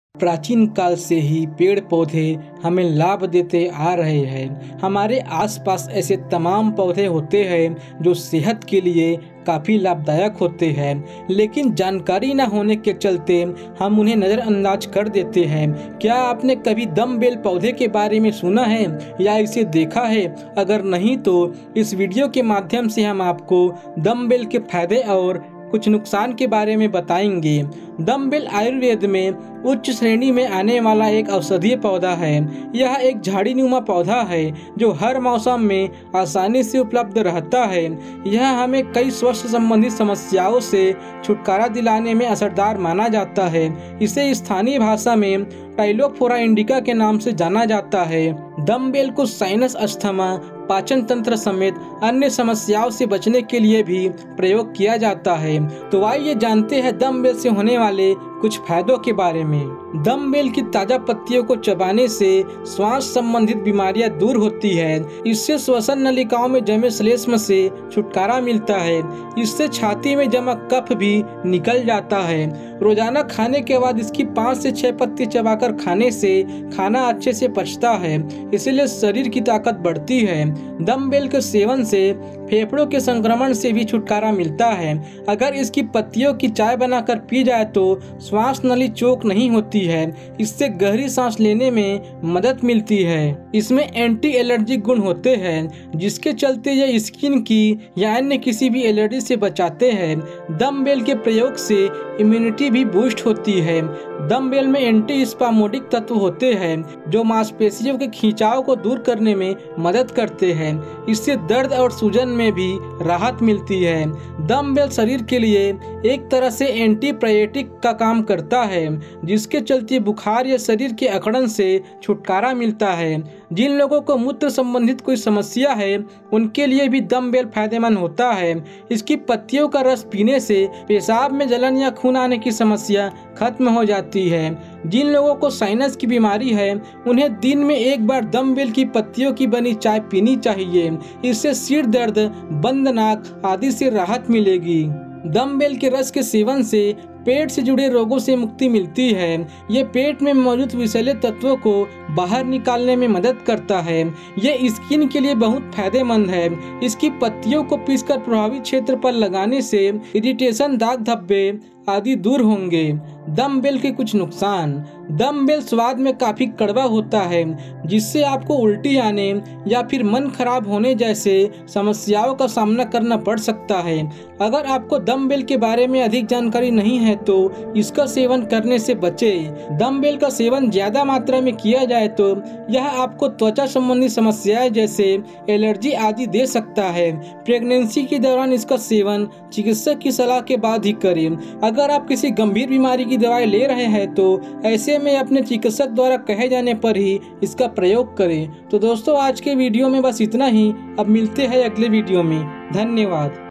प्राचीन काल से ही पेड़ पौधे हमें लाभ देते आ रहे हैं। हमारे आसपास ऐसे तमाम पौधे होते हैं जो सेहत के लिए काफ़ी लाभदायक होते हैं, लेकिन जानकारी न होने के चलते हम उन्हें नज़रअंदाज कर देते हैं। क्या आपने कभी दमबेल पौधे के बारे में सुना है या इसे देखा है? अगर नहीं तो इस वीडियो के माध्यम से हम आपको दमबेल के फायदे और कुछ नुकसान के बारे में बताएंगे। दमबेल आयुर्वेद में उच्च श्रेणी में आने वाला एक औषधीय पौधा है। यह एक झाड़ीनुमा पौधा है जो हर मौसम में आसानी से उपलब्ध रहता है। यह हमें कई स्वास्थ्य संबंधी समस्याओं से छुटकारा दिलाने में असरदार माना जाता है। इसे स्थानीय भाषा में टाइलोफोरा इंडिका के नाम से जाना जाता है। दमबेल को साइनस, अस्थमा, पाचन तंत्र समेत अन्य समस्याओं से बचने के लिए भी प्रयोग किया जाता है। तो आइए जानते हैं दमबेल से होने वाले कुछ फायदों के बारे में। दमबेल की ताजा पत्तियों को चबाने से श्वास संबंधित बीमारियां दूर होती है। इससे श्वसन नलिकाओं में जमे श्लेष्म से छुटकारा मिलता है। इससे छाती में जमा कफ भी निकल जाता है। रोजाना खाने के बाद इसकी 5 से 6 पत्ती चबाकर खाने से खाना अच्छे से पचता है, इसलिए शरीर की ताकत बढ़ती है। दमबेल के सेवन से फेफड़ों के संक्रमण से भी छुटकारा मिलता है। अगर इसकी पत्तियों की चाय बनाकर पी जाए तो श्वास नली चोक नहीं होती है। इससे गहरी सांस लेने में मदद मिलती है। इसमें एंटी एलर्जिक गुण होते हैं, जिसके चलते ये स्किन की या अन्य किसी भी एलर्जी से बचाते हैं। दमबेल के प्रयोग से इम्यूनिटी भी बूस्ट होती है। दमबेल में एंटी स्पामोडिक तत्व होते हैं जो मांसपेशियों के खिंचाव को दूर करने में मदद करते हैं। इससे दर्द और सूजन में भी राहत मिलती है। दमबेल शरीर के लिए एक तरह से एंटीबायोटिक का काम करता है, जिसके चलते बुखार या शरीर के अकड़न से छुटकारा मिलता है। जिन लोगों को मूत्र संबंधित कोई समस्या है उनके लिए भी दमबेल फायदेमंद होता है। इसकी पत्तियों का रस पीने से पेशाब में जलन या खून आने की समस्या खत्म हो जाती है। जिन लोगों को साइनस की बीमारी है उन्हें दिन में एक बार दमबेल की पत्तियों की बनी चाय पीनी चाहिए। इससे सिर दर्द, बंद नाक आदि से राहत मिलेगी। दमबेल के रस के सेवन से पेट से जुड़े रोगों से मुक्ति मिलती है। ये पेट में मौजूद विषैले तत्वों को बाहर निकालने में मदद करता है। ये स्किन के लिए बहुत फायदेमंद है। इसकी पत्तियों को पीसकर प्रभावित क्षेत्र पर लगाने से इरिटेशन, दाग धब्बे आदि दूर होंगे। दमबेल के कुछ नुकसान। दमबेल स्वाद में काफी कड़वा होता है, जिससे आपको उल्टी आने या फिर मन खराब होने जैसे समस्याओं का सामना करना पड़ सकता है। अगर आपको दमबेल के बारे में अधिक जानकारी नहीं है तो इसका सेवन करने से बचें। दमबेल का सेवन ज्यादा मात्रा में किया जाए तो यह आपको त्वचा संबंधी समस्याएं जैसे एलर्जी आदि दे सकता है। प्रेगनेंसी के दौरान इसका सेवन चिकित्सक की सलाह के बाद ही करें। अगर आप किसी गंभीर बीमारी की दवाई ले रहे हैं तो ऐसे में अपने चिकित्सक द्वारा कहे जाने पर ही इसका प्रयोग करें। तो दोस्तों, आज के वीडियो में बस इतना ही। अब मिलते हैं अगले वीडियो में। धन्यवाद।